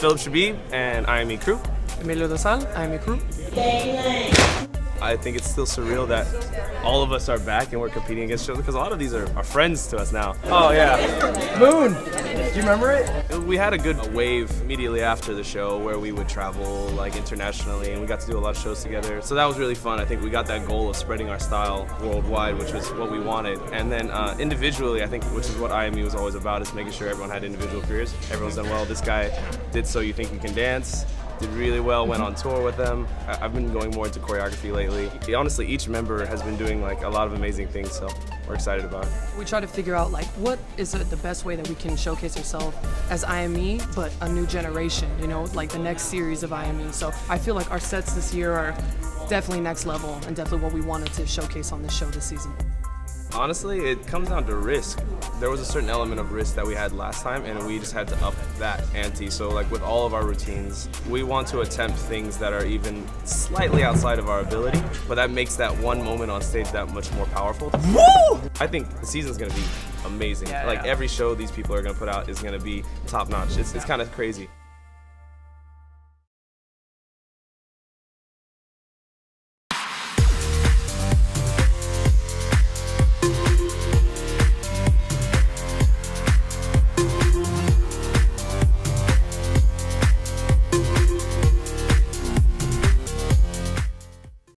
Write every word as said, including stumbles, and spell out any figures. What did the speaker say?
Philip Shabib and I M E Crew. Emilio Dosal, I M E Crew. I think it's still surreal that all of us are back and we're competing against each other because a lot of these are, are friends to us now. Oh yeah. Moon! Do you remember it? We had a good wave immediately after the show where we would travel like internationally and we got to do a lot of shows together. So that was really fun. I think we got that goal of spreading our style worldwide, which was what we wanted. And then uh, individually, I think, which is what I M E was always about, is making sure everyone had individual careers. Everyone's done well. This guy did So You Think You Can Dance. Did really well, went on tour with them. I've been going more into choreography lately. Honestly, each member has been doing like a lot of amazing things, so we're excited about it. We try to figure out like what is the best way that we can showcase ourselves as I M E, but a new generation, you know, like the next series of I M E. So I feel like our sets this year are definitely next level and definitely what we wanted to showcase on this show this season. Honestly, it comes down to risk. There was a certain element of risk that we had last time, and we just had to up that ante. So like with all of our routines, we want to attempt things that are even slightly outside of our ability, but that makes that one moment on stage that much more powerful. Woo! I think the season's gonna be amazing. Yeah, like yeah. every show these people are gonna put out is gonna be top notch. It's, it's kind of crazy.